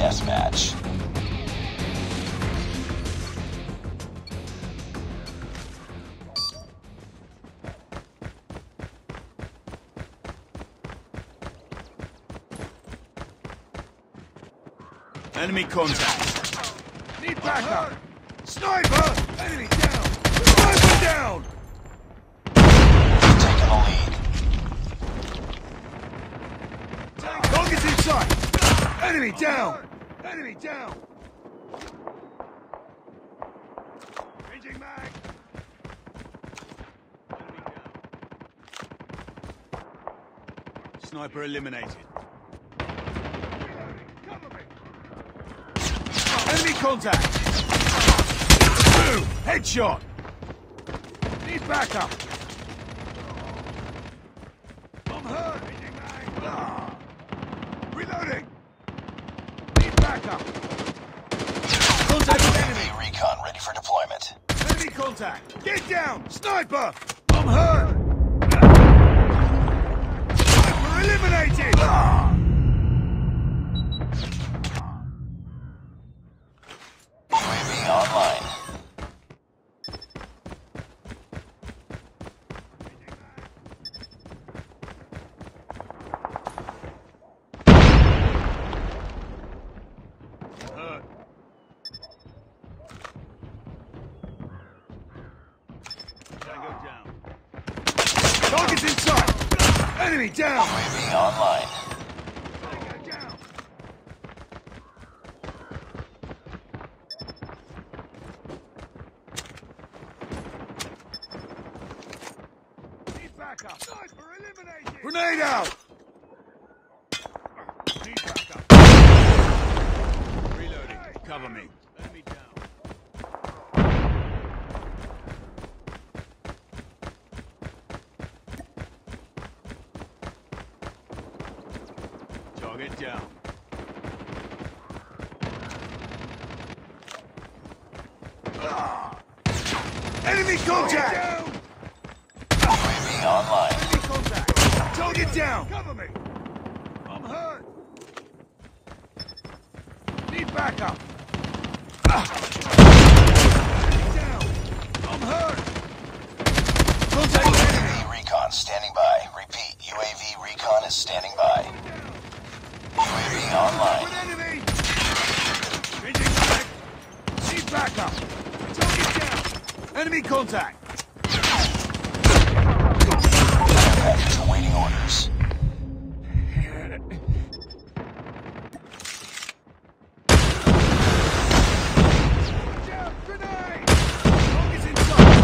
deathmatch. Enemy contact. Need backup. Sniper! Enemy down! Sniper down! Taking the lead. Target's in sight! Enemy down! Enemy down! Changing mag! Enemy down. Sniper eliminated. Cover me! Enemy contact! Boom! Headshot! Need backup! I'm hurt! Reloading! Need backup! Contact with enemy! UAV recon ready for deployment. Enemy contact! Get down! Sniper! I'm hurt! Sniper eliminated! UAV online. Hurt. Tango down. Target's in sight! Enemy down! UAV online. Tango down! Need backup! Sniper eliminated! Grenade out! Need backup! Reloading. Cover me. Enemy down. Target down. Enemy contact! UAV online. Enemy contact! Target down! Cover me! I'm hurt! Need backup! Enemy down! I'm hurt! Contact with enemy! UAV recon standing by. Repeat, UAV recon is standing by. UAV online. With enemy! Changing back! Need backup! Target down! Enemy contact! Package awaiting orders. Down! Grenade! Target's in sight!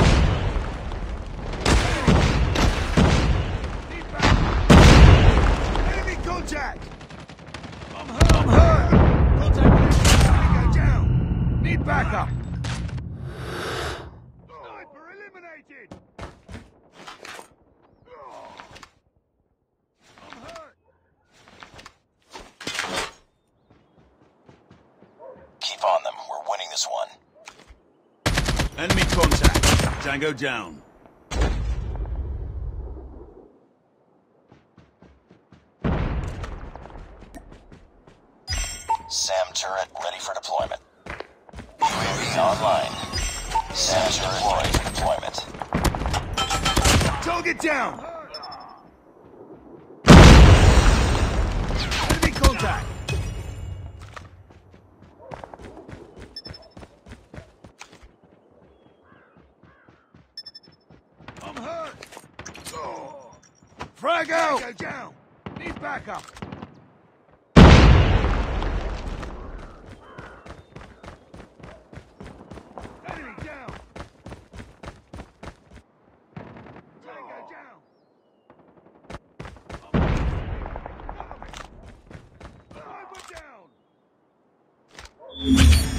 Need backup! Enemy contact! I'm hurt! I'm hurt! Contact with enemy! Go down! Need backup! Sniper eliminated! I'm hurt! Keep on them. We're winning this one. Enemy contact. Tango down. SAM turret ready for deployment. UAV online. SAM deployed for deployment. Target down! Enemy contact! I'm hurt! Frag out! Go down! Need backup! Enemy down! Tango down! Sniper down!